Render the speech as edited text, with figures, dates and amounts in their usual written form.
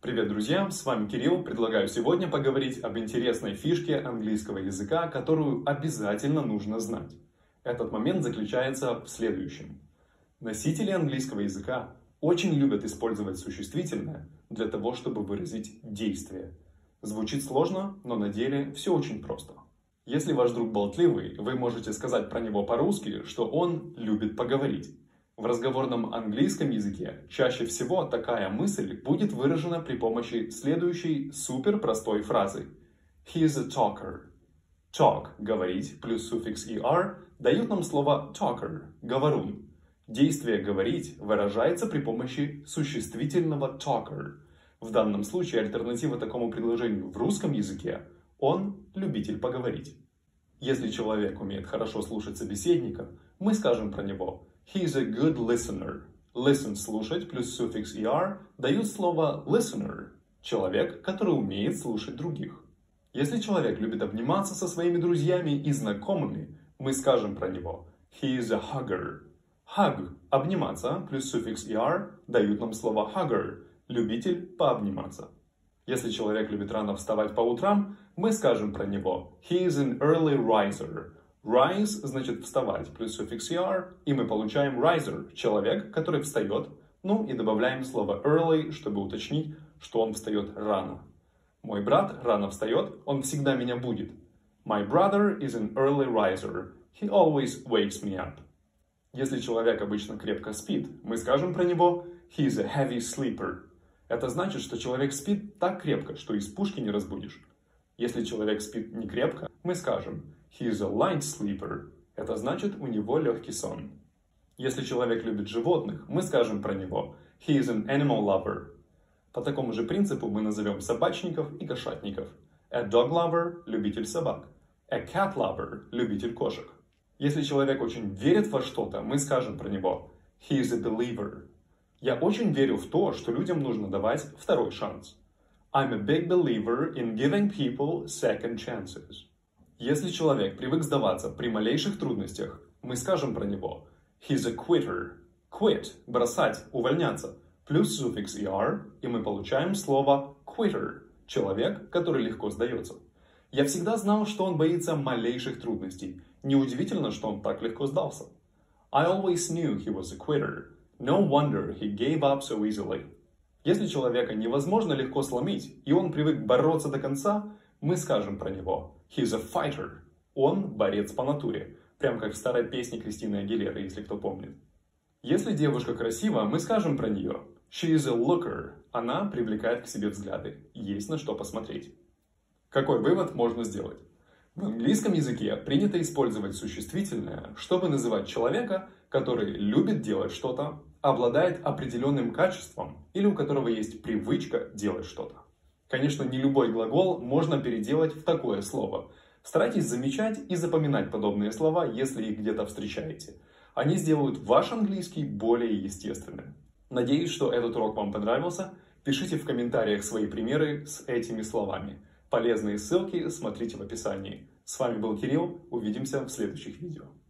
Привет, друзья! С вами Кирилл. Предлагаю сегодня поговорить об интересной фишке английского языка, которую обязательно нужно знать. Этот момент заключается в следующем. Носители английского языка очень любят использовать существительное для того, чтобы выразить действие. Звучит сложно, но на деле все очень просто. Если ваш друг болтливый, вы можете сказать про него по-русски, что он любит поговорить. В разговорном английском языке чаще всего такая мысль будет выражена при помощи следующей супер простой фразы. He is a talker. Talk – говорить плюс суффикс er дают нам слово talker – говорун. Действие «говорить» выражается при помощи существительного talker. В данном случае альтернатива такому предложению в русском языке – он любитель поговорить. Если человек умеет хорошо слушать собеседника, мы скажем про него He is a good listener. Listen – слушать плюс суффикс er дают слово listener – человек, который умеет слушать других. Если человек любит обниматься со своими друзьями и знакомыми, мы скажем про него He is a hugger. Hug – обниматься плюс суффикс er дают нам слово hugger – любитель пообниматься. Если человек любит рано вставать по утрам, мы скажем про него He is an early riser. Rise значит вставать, плюс суффикс er, и мы получаем riser, человек, который встает, ну и добавляем слово early, чтобы уточнить, что он встает рано. Мой брат рано встает, он всегда меня будет. My brother is an early riser. He always wakes me up. Если человек обычно крепко спит, мы скажем про него He is a heavy sleeper. Это значит, что человек спит так крепко, что из пушки не разбудишь. Если человек спит не крепко, мы скажем He is a light sleeper. Это значит, у него легкий сон. Если человек любит животных, мы скажем про него He is an animal lover. По такому же принципу мы назовем собачников и кошатников. A dog lover – любитель собак. A cat lover – любитель кошек. Если человек очень верит во что-то, мы скажем про него He is a believer. Я очень верю в то, что людям нужно давать второй шанс. I'm a big believer in giving people second chances. Если человек привык сдаваться при малейших трудностях, мы скажем про него He's a quitter. Quit – бросать, увольняться. Плюс суффикс er, и мы получаем слово quitter – человек, который легко сдается. Я всегда знал, что он боится малейших трудностей. Неудивительно, что он так легко сдался. I always knew he was a quitter. No wonder he gave up so easily. Если человека невозможно легко сломить, и он привык бороться до конца, мы скажем про него He's a fighter. Он борец по натуре. Прям как в старой песне Кристины Агилеры, если кто помнит. Если девушка красива, мы скажем про нее She is a looker. Она привлекает к себе взгляды. Есть на что посмотреть. Какой вывод можно сделать? В английском языке принято использовать существительное, чтобы называть человека, который любит делать что-то, обладает определенным качеством или у которого есть привычка делать что-то. Конечно, не любой глагол можно переделать в такое слово. Старайтесь замечать и запоминать подобные слова, если их где-то встречаете. Они сделают ваш английский более естественным. Надеюсь, что этот урок вам понравился. Пишите в комментариях свои примеры с этими словами. Полезные ссылки смотрите в описании. С вами был Кирилл. Увидимся в следующих видео.